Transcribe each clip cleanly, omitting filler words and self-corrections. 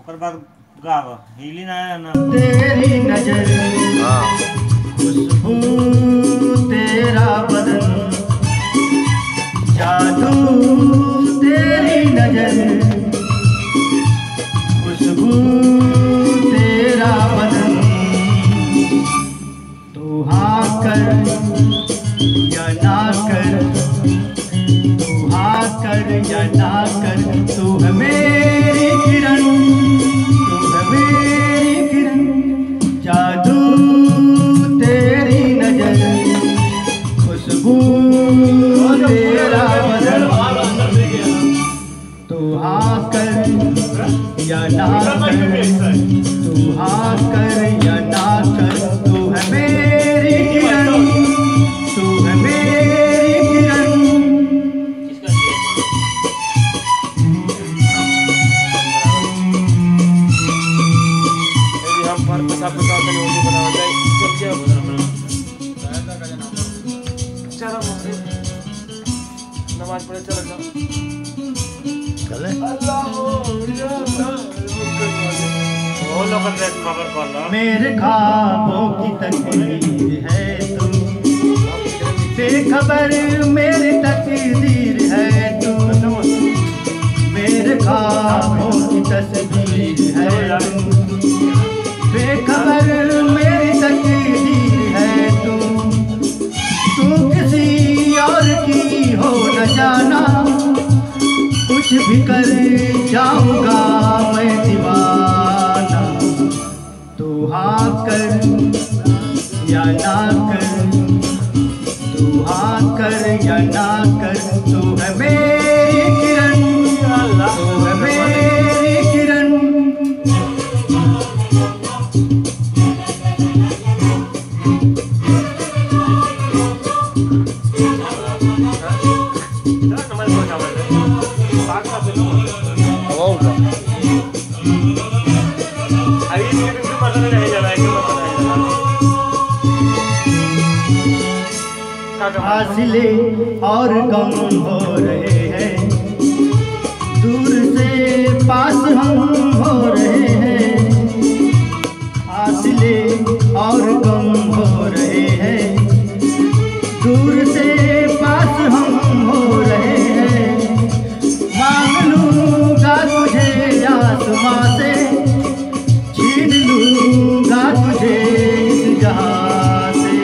पर बात गावा हिली ना ना तेरी नजर खुशबू तेरा बदन जादू तेरी नजर खुशबू तेरा बदन तू हाँ कर या ना कर तू हाँ कर या ना कर तू है मेरी किरण तू है मेरी किरण जादू तेरी नजर खुशबू तेरा बदन तू हाँ कर या ना कर तू हाँ कर या ना कर तू है मेरी किरण तू है मेरी किरण। हम पर पेशाब पेशाब करने वाली बनाना चाहिए चलो नमाज पढ़े चलो चले खबर कर लो मेरे ख्वाबों की तकदीर है तू बेखबर मेरी तकदीर है तू मेरे ख्वाबों की तस्वीर है तू बेखबर मेरी तकदीर है तू किसी और की हो न जाना कुछ भी कर जाऊंगा मैं दीवाना तू हाँ कर या ना कर तू हाँ कर या ना कर तू है मेरी किरण तू है मेरी किरण। फासले और गम हो रहे हैं दूर से पास हम हो रहे हैं फासले और गम हो रहे हैं दूर से पास हम हो रहे हैं मांग लूंगा तुझे आसमां से छीन लूंगा तुझे इस जहां से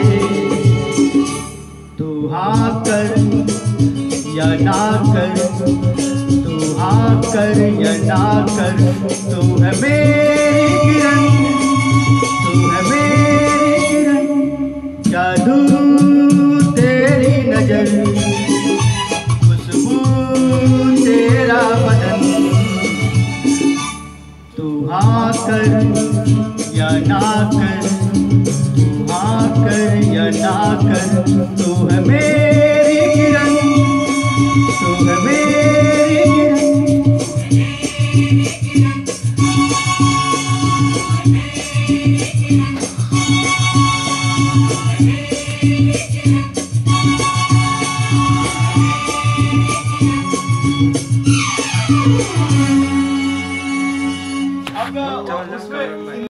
तू हाँ कर या ना कर तू हाँ कर या ना कर तू है मेरी किरण तू है मेरी किरण जादू तेरी नजर खुशबू तेरा बदन तू हाँ कर या ना कर तू हाँ कर या ना कर तू है मेरी